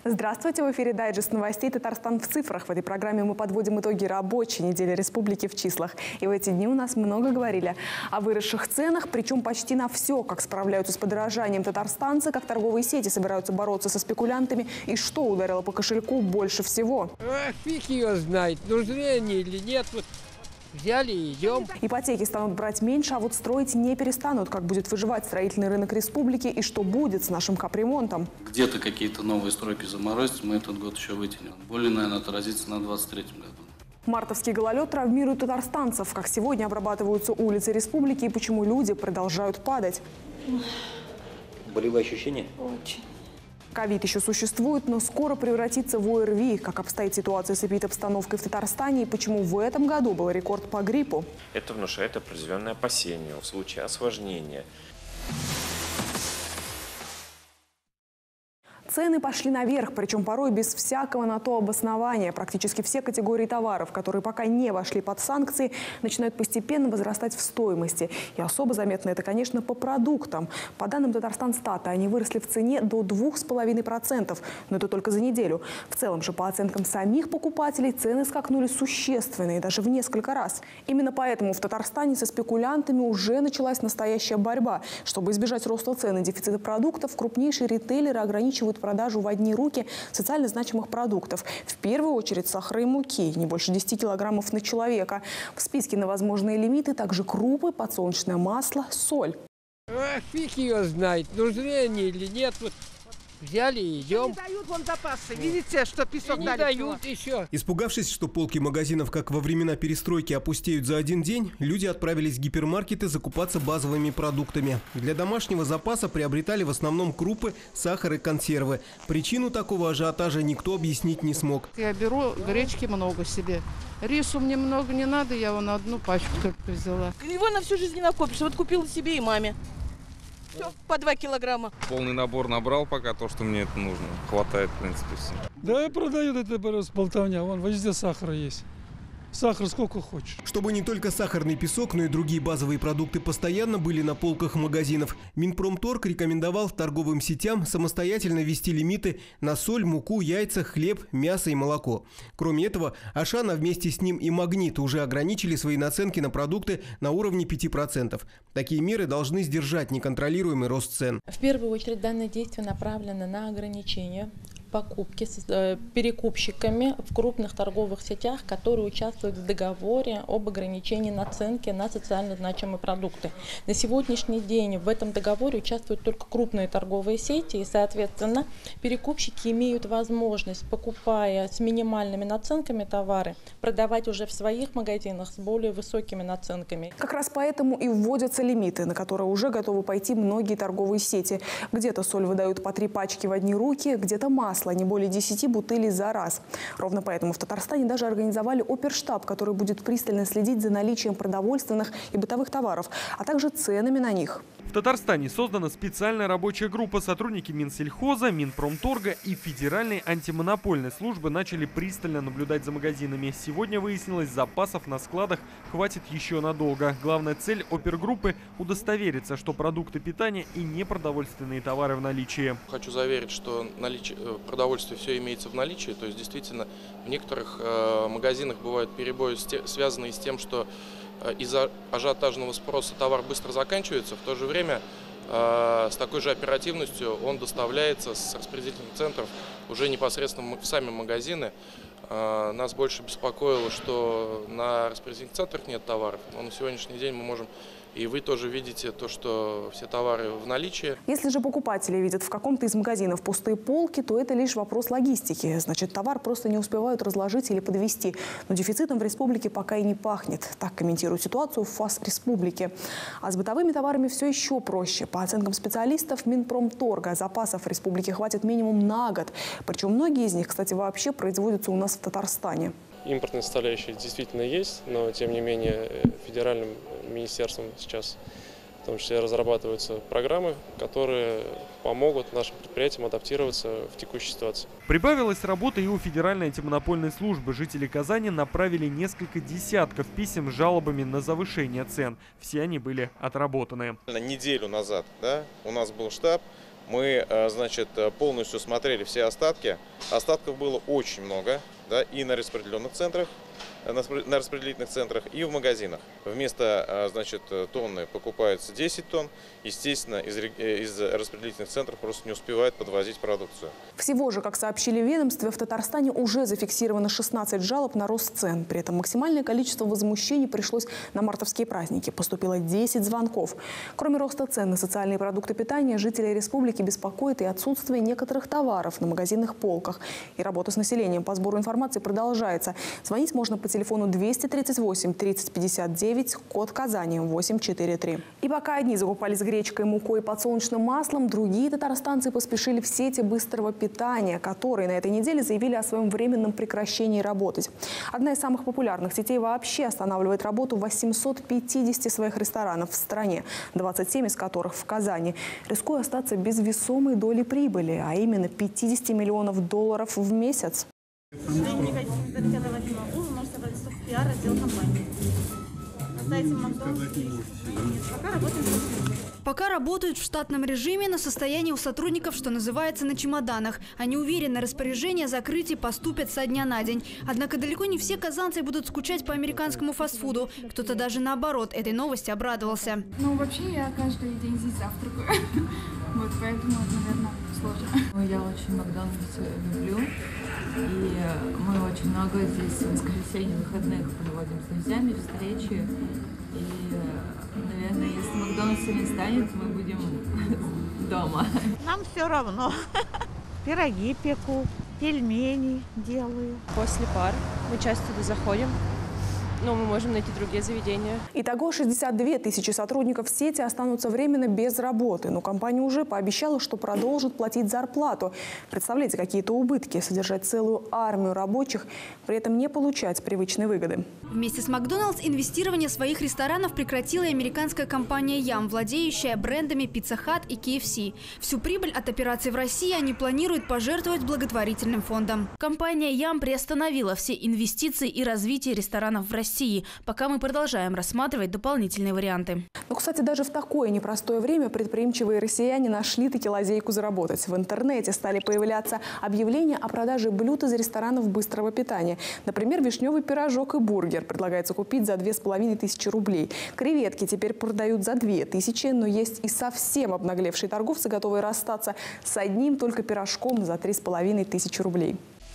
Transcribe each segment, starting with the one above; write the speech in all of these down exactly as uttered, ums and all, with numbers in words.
Здравствуйте, в эфире дайджест новостей «Татарстан в цифрах». В этой программе мы подводим итоги рабочей недели республики в числах. И в эти дни у нас много говорили о выросших ценах, причем почти на все, как справляются с подорожанием татарстанцы, как торговые сети собираются бороться со спекулянтами и что ударило по кошельку больше всего. А фиг ее знает, нужны они или нет. Вот взяли и идем. Ипотеки станут брать меньше, а вот строить не перестанут. Как будет выживать строительный рынок республики и что будет с нашим капремонтом? Где-то какие-то новые стройки заморозить, мы этот год еще вытянем. Более, наверное, отразится на двадцать третьем году. Мартовский гололед травмирует татарстанцев. Как сегодня обрабатываются улицы республики и почему люди продолжают падать. Болевые ощущения? Очень. Ковид еще существует, но скоро превратится в ОРВИ. Как обстоит ситуация с эпидобстановкой в Татарстане и почему в этом году был рекорд по гриппу? Это внушает определенное опасение в случае осложнения. Цены пошли наверх, причем порой без всякого на то обоснования. Практически все категории товаров, которые пока не вошли под санкции, начинают постепенно возрастать в стоимости. И особо заметно это, конечно, по продуктам. По данным Татарстанстата, они выросли в цене до двух с половиной процентов. Но это только за неделю. В целом же, по оценкам самих покупателей, цены скакнули существенно и даже в несколько раз. Именно поэтому в Татарстане со спекулянтами уже началась настоящая борьба. Чтобы избежать роста цен и дефицита продуктов, крупнейшие ритейлеры ограничивают продажу в одни руки социально значимых продуктов. В первую очередь сахара и муки, не больше десяти килограммов на человека. В списке на возможные лимиты также крупы, подсолнечное масло, соль. А фиг ее знает, нужны они или нет. Вот взяли и идем. Не дают вон запасы. Видите, что песок И не дали дают еще. Испугавшись, что полки магазинов, как во времена перестройки, опустеют за один день, люди отправились в гипермаркеты закупаться базовыми продуктами. Для домашнего запаса приобретали в основном крупы, сахар и консервы. Причину такого ажиотажа никто объяснить не смог. Я беру гречки много себе. Рису мне много не надо, я вон одну пачку только взяла. Его на всю жизнь не накопишь. Вот купила себе и маме. Все, по два килограмма. Полный набор набрал пока, то, что мне это нужно. Хватает, в принципе, все. Да, продают это просто болтовня. Вон везде сахар есть. Сахар сколько хочешь. Чтобы не только сахарный песок, но и другие базовые продукты постоянно были на полках магазинов, Минпромторг рекомендовал торговым сетям самостоятельно ввести лимиты на соль, муку, яйца, хлеб, мясо и молоко. Кроме этого, Ашан, а вместе с ним и Магнит уже ограничили свои наценки на продукты на уровне пяти процентов. Такие меры должны сдержать неконтролируемый рост цен. В первую очередь данное действие направлено на ограничение покупки с э, перекупщиками в крупных торговых сетях, которые участвуют в договоре об ограничении наценки на социально значимые продукты. На сегодняшний день в этом договоре участвуют только крупные торговые сети, и, соответственно, перекупщики имеют возможность, покупая с минимальными наценками товары, продавать уже в своих магазинах с более высокими наценками. Как раз поэтому и вводятся лимиты, на которые уже готовы пойти многие торговые сети. Где-то соль выдают по три пачки в одни руки, где-то масло не более десяти бутылей за раз. Ровно поэтому в Татарстане даже организовали оперштаб, который будет пристально следить за наличием продовольственных и бытовых товаров, а также ценами на них. В Татарстане создана специальная рабочая группа. Сотрудники Минсельхоза, Минпромторга и Федеральной антимонопольной службы начали пристально наблюдать за магазинами. Сегодня выяснилось, запасов на складах хватит еще надолго. Главная цель опергруппы – удостовериться, что продукты питания и непродовольственные товары в наличии. Хочу заверить, что наличие, продовольствие все имеется в наличии. То есть действительно в некоторых э, магазинах бывают перебои, связанные с тем, что из-за ажиотажного спроса товар быстро заканчивается, в то же время э, с такой же оперативностью он доставляется с распределительных центров уже непосредственно в сами магазины. Э, нас больше беспокоило, что на распределительных центрах нет товаров, но на сегодняшний день мы можем, и вы тоже видите то, что все товары в наличии. Если же покупатели видят в каком-то из магазинов пустые полки, то это лишь вопрос логистики. Значит, товар просто не успевают разложить или подвезти. Но дефицитом в республике пока и не пахнет. Так комментирует ситуацию ФАС республики. А с бытовыми товарами все еще проще. По оценкам специалистов Минпромторга, запасов в республике хватит минимум на год. Причем многие из них, кстати, вообще производятся у нас в Татарстане. Импортная составляющая действительно есть, но тем не менее федеральным министерством сейчас в том числе разрабатываются программы, которые помогут нашим предприятиям адаптироваться в текущей ситуации. Прибавилась работа и у Федеральной антимонопольной службы. Жители Казани направили несколько десятков писем с жалобами на завышение цен. Все они были отработаны. Неделю назад, да, у нас был штаб, Мы, значит, полностью смотрели все остатки. Остатков было очень много, да, и на распределенных центрах, на распределительных центрах, и в магазинах. Вместо, значит, тонны покупается десять тонн. Естественно, из, из распределительных центров просто не успевают подвозить продукцию. Всего же, как сообщили в ведомстве, в Татарстане уже зафиксировано шестнадцать жалоб на рост цен. При этом максимальное количество возмущений пришлось на мартовские праздники. Поступило десять звонков. Кроме роста цен на социальные продукты питания, жителей республики беспокоит и отсутствие некоторых товаров на магазинных полках. И работа с населением по сбору информации продолжается. Звонить можно по телефону двести тридцать восемь тридцать пятьдесят девять, код Казани восемь четыре три. И пока одни закупались гречкой, мукой и подсолнечным маслом, другие татарстанцы поспешили в сети быстрого питания, которые на этой неделе заявили о своем временном прекращении работать. Одна из самых популярных сетей вообще останавливает работу восемьсот пятидесяти своих ресторанов в стране, двадцать семь из которых в Казани, рискуя остаться без весомой доли прибыли, а именно пятидесяти миллионов долларов в месяц. Пока работают в штатном режиме, на состоянии у сотрудников, что называется, на чемоданах. Они уверены, распоряжения о закрытии поступят со дня на день. Однако далеко не все казанцы будут скучать по американскому фастфуду. Кто-то даже наоборот этой новости обрадовался. Ну, вообще, я каждый день здесь завтракаю. Вот, поэтому это, наверное, сложно. Я очень Макдональдс люблю. И мы очень много здесь в воскресенье, выходных проводим с друзьями встречи. И, наверное, если Макдональдса не станет, мы будем дома. Нам все равно. Пироги пеку, пельмени делаю. После пар мы часто туда заходим. Но мы можем найти другие заведения. Итого шестьдесят две тысячи сотрудников сети останутся временно без работы. Но компания уже пообещала, что продолжит платить зарплату. Представляете, какие-то убытки. Содержать целую армию рабочих, при этом не получать привычной выгоды. Вместе с Макдоналдс инвестирование своих ресторанов прекратила и американская компания Yum, владеющая брендами Pizza Hut и кей эф си. Всю прибыль от операций в России они планируют пожертвовать благотворительным фондом. Компания Yum приостановила все инвестиции и развитие ресторанов в России. России, пока мы продолжаем рассматривать дополнительные варианты. Но, кстати, даже в такое непростое время предприимчивые россияне нашли таки лазейку заработать. В интернете стали появляться объявления о продаже блюд из ресторанов быстрого питания. Например, вишневый пирожок и бургер предлагается купить за две с половиной тысячи рублей. Креветки теперь продают за две тысячи, но есть и совсем обнаглевшие торговцы, готовые расстаться с одним только пирожком за три с половиной тысячи рублей.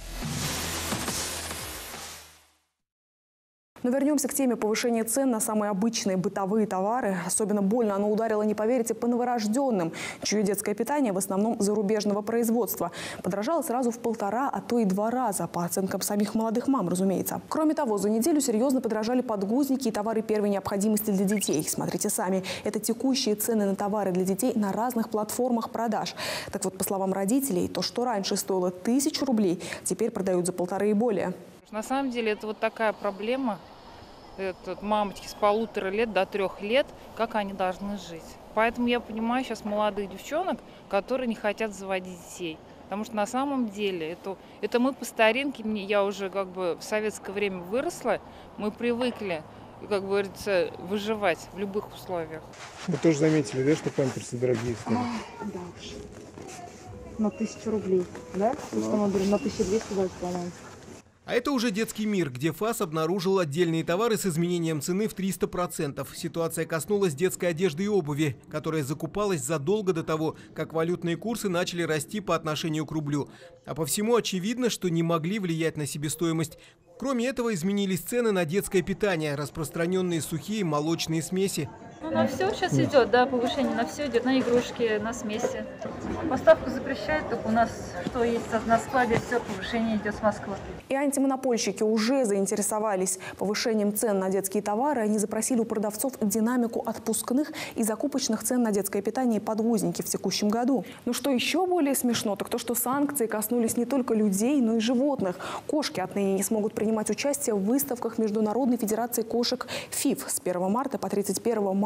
Но вернемся к теме повышения цен на самые обычные бытовые товары. Особенно больно оно ударило, не поверите, по новорожденным, чье детское питание в основном зарубежного производства. Подорожало сразу в полтора, а то и два раза, по оценкам самих молодых мам, разумеется. Кроме того, за неделю серьезно подорожали подгузники и товары первой необходимости для детей. Смотрите сами, это текущие цены на товары для детей на разных платформах продаж. Так вот, по словам родителей, то, что раньше стоило тысячу рублей, теперь продают за полторы и более. На самом деле это вот такая проблема. Это мамочки с полутора лет до трех лет, как они должны жить. Поэтому я понимаю сейчас молодых девчонок, которые не хотят заводить детей. Потому что на самом деле это, это мы по старинке, я уже как бы в советское время выросла, мы привыкли, как говорится, выживать в любых условиях. Вы тоже заметили, да, что памперсы дорогие стали? А, да уж. На тысячу рублей, да? Да. Что мы говорим, на тысячу двести, по-моему. А это уже детский мир, где ФАС обнаружил отдельные товары с изменением цены в триста процентов. Ситуация коснулась детской одежды и обуви, которая закупалась задолго до того, как валютные курсы начали расти по отношению к рублю. А по всему очевидно, что не могли влиять на себестоимость. Кроме этого, изменились цены на детское питание, распространенные сухие молочные смеси. Ну, на все сейчас идет, да, повышение, на все идет, на игрушки, на смеси. Поставку запрещают, только у нас что есть на складе, все повышение идет с Москвы. И антимонопольщики уже заинтересовались повышением цен на детские товары. Они запросили у продавцов динамику отпускных и закупочных цен на детское питание и подгузники в текущем году. Но что еще более смешно, так то, что санкции коснулись не только людей, но и животных. Кошки отныне не смогут принимать участие в выставках Международной федерации кошек ФИФ с первого марта по тридцать первое мая.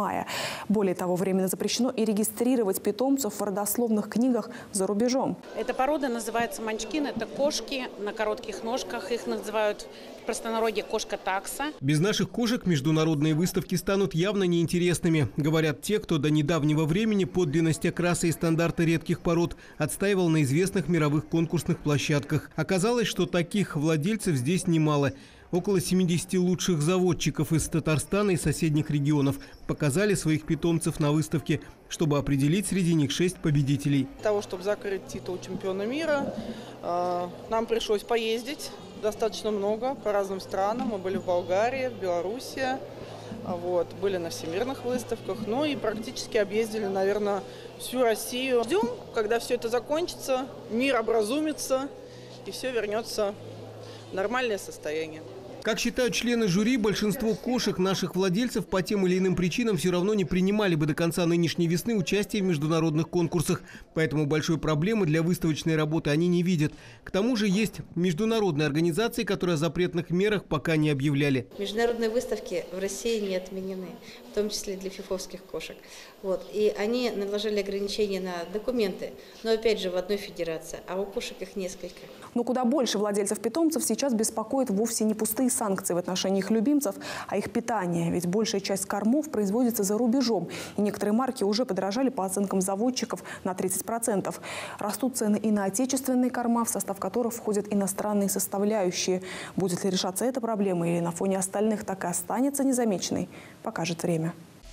мая. Более того, временно запрещено и регистрировать питомцев в родословных книгах за рубежом. Эта порода называется манчкин. Это кошки на коротких ножках. Их называют в простонародье кошка-такса. Без наших кошек международные выставки станут явно неинтересными, говорят те, кто до недавнего времени подлинность окраса и стандарты редких пород отстаивал на известных мировых конкурсных площадках. Оказалось, что таких владельцев здесь немало. Около семидесяти лучших заводчиков из Татарстана и соседних регионов показали своих питомцев на выставке, чтобы определить среди них шесть победителей. Для того, чтобы закрыть титул чемпиона мира, нам пришлось поездить достаточно много по разным странам. Мы были в Болгарии, в Беларуси, вот, были на всемирных выставках, ну и практически объездили, наверное, всю Россию. Ждем, когда все это закончится, мир образумится и все вернется в нормальное состояние. Как считают члены жюри, большинство кошек наших владельцев по тем или иным причинам все равно не принимали бы до конца нынешней весны участие в международных конкурсах. Поэтому большой проблемы для выставочной работы они не видят. К тому же есть международные организации, которые о запретных мерах пока не объявляли. Международные выставки в России не отменены, в том числе для фифовских кошек. Вот. И они наложили ограничения на документы, но опять же в одной федерации, а у кошек их несколько. Но куда больше владельцев питомцев сейчас беспокоит вовсе не пустые санкции в отношении их любимцев, а их питание. Ведь большая часть кормов производится за рубежом. И некоторые марки уже подорожали по оценкам заводчиков на тридцать процентов. Растут цены и на отечественные корма, в состав которых входят иностранные составляющие. Будет ли решаться эта проблема или на фоне остальных так и останется незамеченной, покажет время.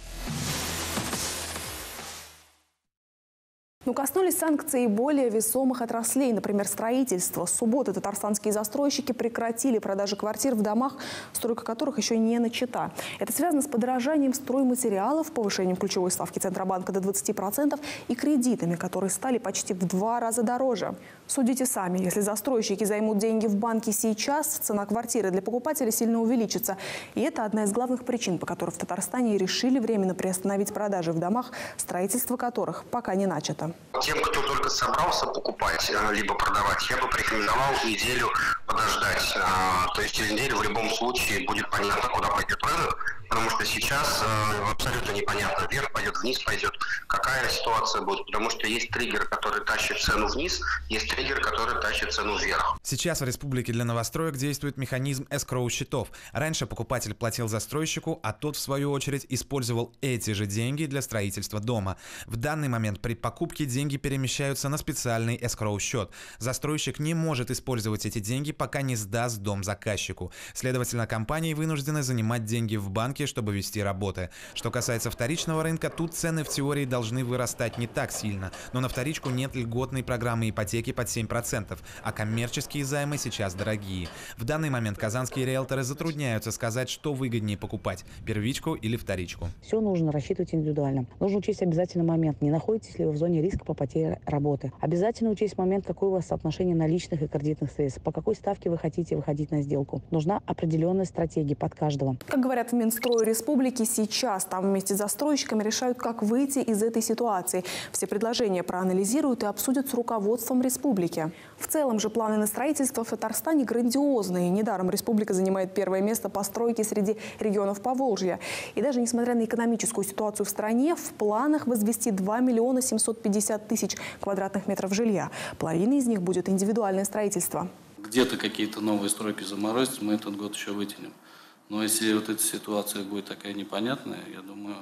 Но коснулись санкций более весомых отраслей, например, строительства. С субботы татарстанские застройщики прекратили продажи квартир в домах, стройка которых еще не начата. Это связано с подорожанием стройматериалов, повышением ключевой ставки Центробанка до двадцати процентов и кредитами, которые стали почти в два раза дороже. Судите сами, если застройщики займут деньги в банке сейчас, цена квартиры для покупателя сильно увеличится. И это одна из главных причин, по которой в Татарстане решили временно приостановить продажи в домах, строительство которых пока не начато. Тем, кто только собрался покупать, либо продавать, я бы порекомендовал неделю подождать. То есть через неделю в любом случае будет понятно, куда пойдет рынок, потому что сейчас абсолютно непонятно, вверх пойдет, вниз пойдет, какая ситуация будет, потому что есть триггер, который тащит цену вниз, есть триггер, который тащит цену вверх. Сейчас в республике для новостроек действует механизм эскроу-счетов. Раньше покупатель платил застройщику, а тот, в свою очередь, использовал эти же деньги для строительства дома. В данный момент при покупке деньги перемещаются на специальный эскроу-счет. Застройщик не может использовать эти деньги, пока не сдаст дом заказчику. Следовательно, компании вынуждены занимать деньги в банке, чтобы вести работы. Что касается вторичного рынка, тут цены в теории должны вырастать не так сильно, но на вторичку нет льготной программы ипотеки под семь процентов, а коммерческие займы сейчас дорогие. В данный момент казанские риэлторы затрудняются сказать, что выгоднее покупать – первичку или вторичку. Все нужно рассчитывать индивидуально. Нужно учесть обязательно момент, не находитесь ли вы в зоне риска по потере работы. Обязательно учесть момент, какое у вас соотношение наличных и кредитных средств, по какой ставке вы хотите выходить на сделку. Нужна определенная стратегия под каждого. Как говорят в Минстрое Республики, сейчас там вместе с застройщиками решают, как выйти из этой ситуации. Все предложения проанализируют и обсудят с руководством республики. В целом же планы на строительство в Татарстане грандиозные. Недаром республика занимает первое место по стройке среди регионов Поволжья. И даже несмотря на экономическую ситуацию в стране, в планах возвести два миллиона семьсот пятьдесят тысяч квадратных метров жилья. Половина из них будет индивидуальное строительство. Где-то какие-то новые стройки заморозить, мы этот год еще вытянем. Но если вот эта ситуация будет такая непонятная, я думаю,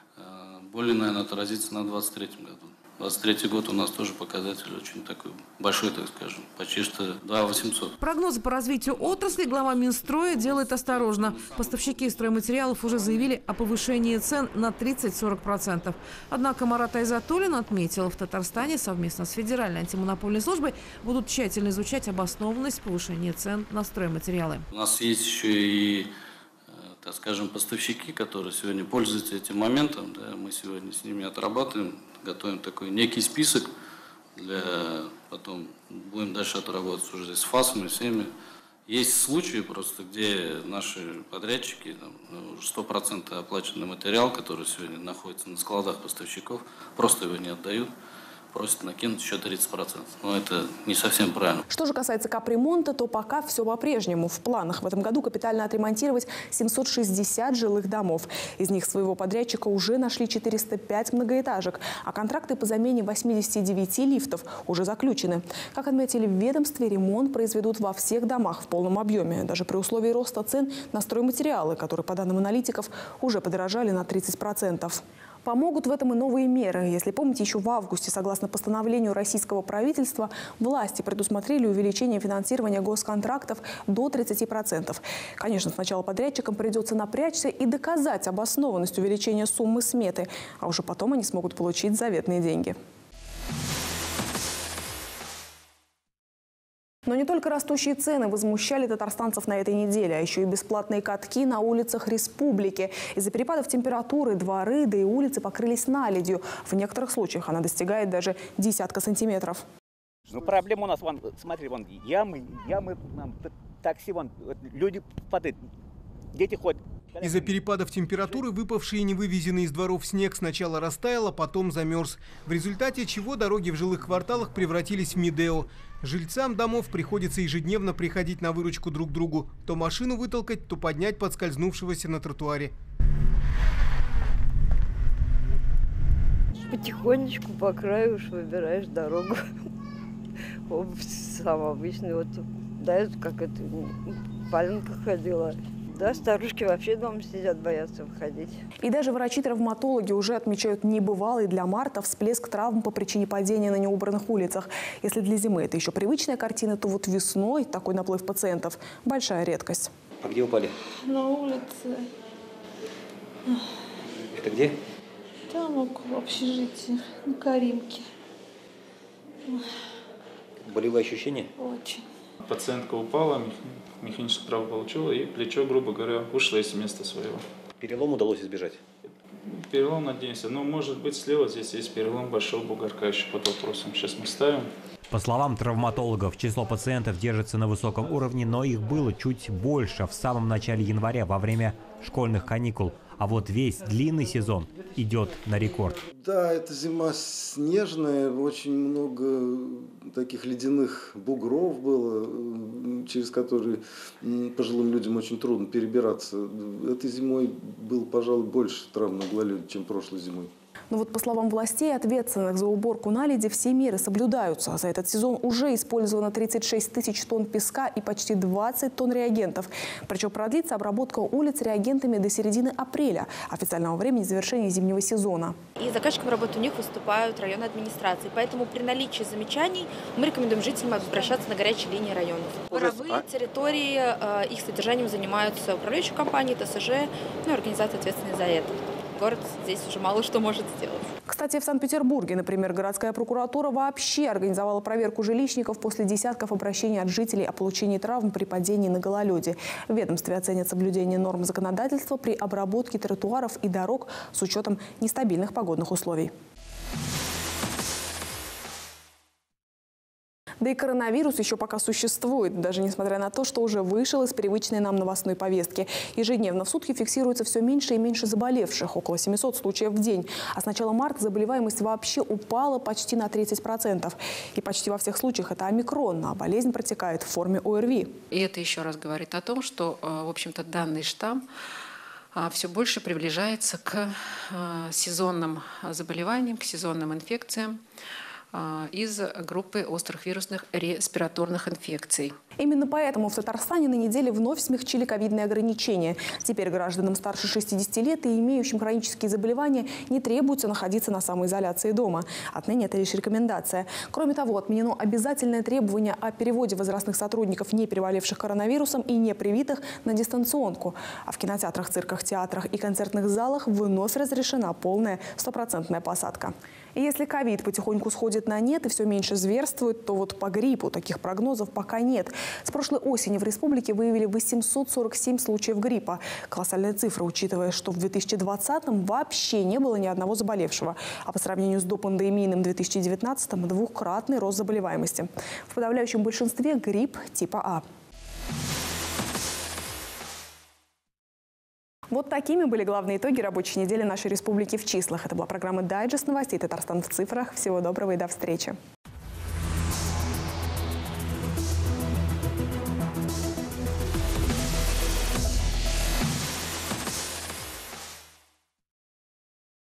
более, наверное, отразится на двадцать третьем году. двадцать третий год у нас тоже показатель очень такой большой, так скажем, почти что два восемьсот. Прогнозы по развитию отрасли глава Минстроя делает осторожно. Поставщики стройматериалов уже заявили о повышении цен на тридцать-сорок процентов. Однако Марат Айзатуллин отметил, в Татарстане совместно с Федеральной антимонопольной службой будут тщательно изучать обоснованность повышения цен на стройматериалы. У нас есть еще и, так скажем, поставщики, которые сегодня пользуются этим моментом. Да, мы сегодня с ними отрабатываем, готовим такой некий список, для потом будем дальше отрабатывать уже с ФАСом и всеми. Есть случаи просто, где наши подрядчики, сто процентов оплаченный материал, который сегодня находится на складах поставщиков, просто его не отдают. просят накинуть еще тридцать процентов. Но это не совсем правильно. Что же касается капремонта, то пока все по-прежнему. В планах в этом году капитально отремонтировать семьсот шестьдесят жилых домов. Из них своего подрядчика уже нашли четыреста пять многоэтажек, а контракты по замене восьмидесяти девяти лифтов уже заключены. Как отметили в ведомстве, ремонт произведут во всех домах в полном объеме, даже при условии роста цен на стройматериалы, которые, по данным аналитиков, уже подорожали на тридцать процентов. Помогут в этом и новые меры. Если помните, еще в августе, согласно постановлению российского правительства, власти предусмотрели увеличение финансирования госконтрактов до тридцати процентов. Конечно, сначала подрядчикам придется напрячься и доказать обоснованность увеличения суммы сметы, а уже потом они смогут получить заветные деньги. Но не только растущие цены возмущали татарстанцев на этой неделе, а еще и бесплатные катки на улицах республики. Из-за перепадов температуры дворы, да и улицы покрылись наледью. В некоторых случаях она достигает даже десятка сантиметров. Ну, проблема у нас, вон, смотри, вон ямы, ямы, такси, вон, люди падают, дети ходят. Из-за перепадов температуры выпавший и не вывезенный из дворов снег сначала растаял, а потом замерз. В результате чего дороги в жилых кварталах превратились в Мидео. Жильцам домов приходится ежедневно приходить на выручку друг другу. То машину вытолкать, то поднять подскользнувшегося на тротуаре. Потихонечку по краю уж выбираешь дорогу. Сам обычный. Вот, да, как это, валенка ходила. Да, старушки вообще дома сидят, боятся выходить. И даже врачи-травматологи уже отмечают небывалый для марта всплеск травм по причине падения на неубранных улицах. Если для зимы это еще привычная картина, то вот весной такой наплыв пациентов – большая редкость. А где упали? На улице. Это где? Там около общежития, на Каримке. Болевые ощущения? Очень. Пациентка упала, механическую травму получила, и плечо, грубо говоря, вышло из места своего. Перелом удалось избежать? Перелом, надеемся. Но, может быть, слева здесь есть перелом большого бугорка еще под вопросом. Сейчас мы ставим. По словам травматологов, число пациентов держится на высоком уровне, но их было чуть больше в самом начале января, во время школьных каникул. А вот весь длинный сезон идет на рекорд. Да, эта зима снежная, очень много таких ледяных бугров было, через которые пожилым людям очень трудно перебираться. Этой зимой было, пожалуй, больше травм на гололеде, чем прошлой зимой. Но вот по словам властей, ответственных за уборку наледи, все меры соблюдаются. За этот сезон уже использовано тридцать шесть тысяч тонн песка и почти двадцать тонн реагентов. Причем продлится обработка улиц реагентами до середины апреля, официального времени завершения зимнего сезона. И заказчиком работы у них выступают районные администрации. Поэтому при наличии замечаний мы рекомендуем жителям обращаться на горячие линии районов. Воровые территории, их содержанием занимаются управляющие компании, ТСЖ, ну и организации, ответственные за это. Город здесь уже мало что может сделать. Кстати, в Санкт-Петербурге, например, городская прокуратура вообще организовала проверку жилищников после десятков обращений от жителей о получении травм при падении на гололеде. В ведомстве оценят соблюдение норм законодательства при обработке тротуаров и дорог с учетом нестабильных погодных условий. Да и коронавирус еще пока существует, даже несмотря на то, что уже вышел из привычной нам новостной повестки. Ежедневно в сутки фиксируется все меньше и меньше заболевших, около семисот случаев в день. А с начала марта заболеваемость вообще упала почти на тридцать процентов. И почти во всех случаях это омикрон, а болезнь протекает в форме ОРВИ. И это еще раз говорит о том, что, в общем-то, данный штамм все больше приближается к сезонным заболеваниям, к сезонным инфекциям из группы острых вирусных респираторных инфекций. Именно поэтому в Татарстане на неделе вновь смягчили ковидные ограничения. Теперь гражданам старше шестидесяти лет и имеющим хронические заболевания не требуется находиться на самоизоляции дома. Отныне это лишь рекомендация. Кроме того, отменено обязательное требование о переводе возрастных сотрудников, не переболевших коронавирусом и не привитых, на дистанционку. А в кинотеатрах, цирках, театрах и концертных залах вновь разрешена полная стопроцентная посадка. И если ковид потихоньку сходит на нет и все меньше зверствует, то вот по гриппу таких прогнозов пока нет. С прошлой осени в республике выявили восемьсот сорок семь случаев гриппа. Колоссальная цифра, учитывая, что в две тысячи двадцатом вообще не было ни одного заболевшего. А по сравнению с допандемийным две тысячи девятнадцатым двукратный рост заболеваемости. В подавляющем большинстве грипп типа А. Вот такими были главные итоги рабочей недели нашей республики в числах. Это была программа «Дайджест новостей. Татарстан в цифрах». Всего доброго и до встречи.